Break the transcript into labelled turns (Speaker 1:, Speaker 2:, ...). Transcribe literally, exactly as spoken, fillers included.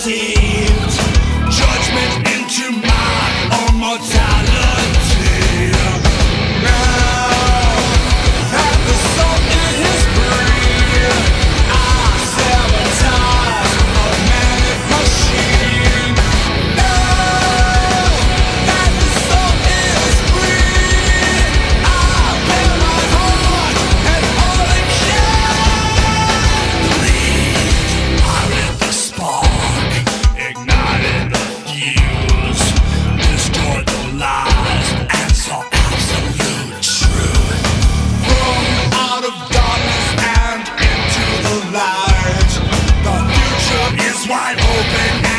Speaker 1: received judgment into my own mortality. Now that the soul in his breed, I sabotage a manic machine. Now that the soul is free, I bear my heart and all it can. Bleed, I lit the spark, ignited the fuse, destroyed the lies and saw absolute truth. From out of darkness and into the light, the future is wide open.